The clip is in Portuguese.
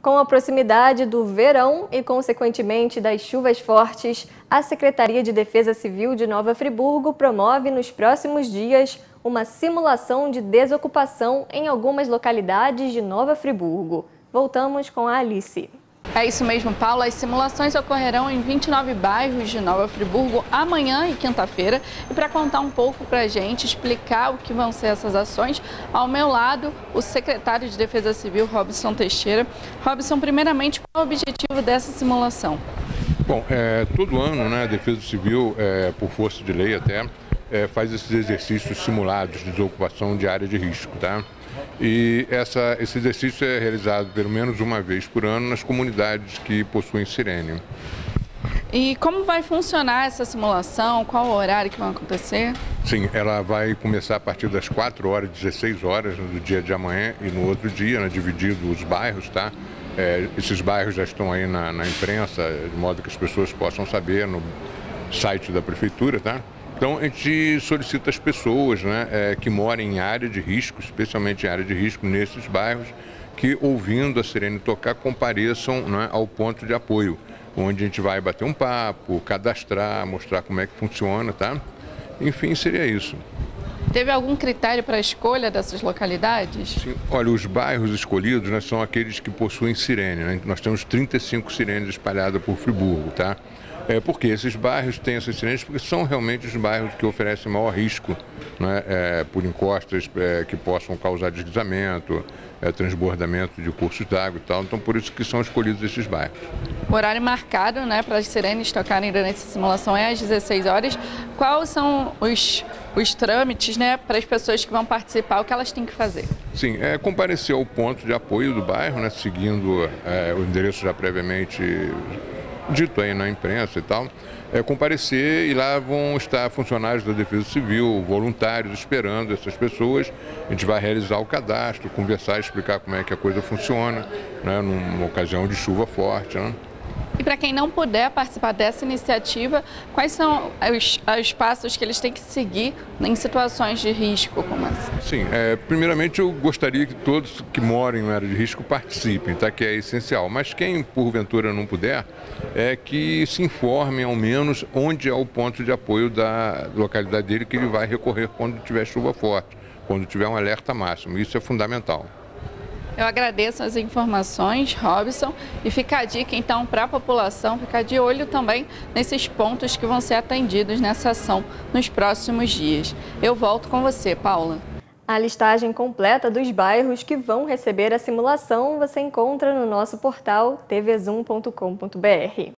Com a proximidade do verão e, consequentemente, das chuvas fortes, a Secretaria de Defesa Civil de Nova Friburgo promove nos próximos dias uma simulação de desocupação em algumas localidades de Nova Friburgo. Voltamos com a Alice. É isso mesmo, Paula. As simulações ocorrerão em 29 bairros de Nova Friburgo amanhã e quinta-feira. E para contar um pouco para a gente, explicar o que vão ser essas ações, ao meu lado, o secretário de Defesa Civil, Robson Teixeira. Robson, primeiramente, qual é o objetivo dessa simulação? Bom, todo ano, né, a Defesa Civil, por força de lei até, faz esses exercícios simulados de desocupação de área de risco, tá? E esse exercício é realizado pelo menos uma vez por ano nas comunidades que possuem sirene. E como vai funcionar essa simulação? Qual o horário que vai acontecer? Sim, ela vai começar a partir das 4 horas, 16 horas do dia de amanhã e no outro dia, né, dividido os bairros, tá? Esses bairros já estão aí na imprensa, de modo que as pessoas possam saber no site da prefeitura, tá? Então, a gente solicita às pessoas, né, que moram em área de risco, especialmente em área de risco nesses bairros, que ouvindo a sirene tocar compareçam, né, ao ponto de apoio, onde a gente vai bater um papo, cadastrar, mostrar como é que funciona, tá? Enfim, seria isso. Teve algum critério para a escolha dessas localidades? Sim, olha, os bairros escolhidos, né, são aqueles que possuem sirene, né? Nós temos 35 sirenes espalhadas por Friburgo, tá? Porque esses bairros têm essas sirenes porque são realmente os bairros que oferecem maior risco, né, por encostas que possam causar deslizamento, transbordamento de cursos d'água e tal. Então, por isso que são escolhidos esses bairros. O horário marcado, né, para as sirenes tocarem durante essa simulação é às 16 horas. Quais são os trâmites, né, para as pessoas que vão participar, o que elas têm que fazer? Sim, comparecer ao ponto de apoio do bairro, né, seguindo o endereço já previamente dito aí na imprensa e tal, comparecer, e lá vão estar funcionários da Defesa Civil, voluntários esperando essas pessoas. A gente vai realizar o cadastro, conversar, explicar como é que a coisa funciona, né, numa ocasião de chuva forte, né? E para quem não puder participar dessa iniciativa, quais são os passos que eles têm que seguir em situações de risco como essa? Sim, primeiramente eu gostaria que todos que moram em área de risco participem, tá? Que é essencial. Mas quem porventura não puder, que se informem ao menos onde é o ponto de apoio da localidade dele que ele vai recorrer quando tiver chuva forte, quando tiver um alerta máximo. Isso é fundamental. Eu agradeço as informações, Robson, e fica a dica então para a população, ficar de olho também nesses pontos que vão ser atendidos nessa ação nos próximos dias. Eu volto com você, Paula. A listagem completa dos bairros que vão receber a simulação você encontra no nosso portal tvzoom.com.br.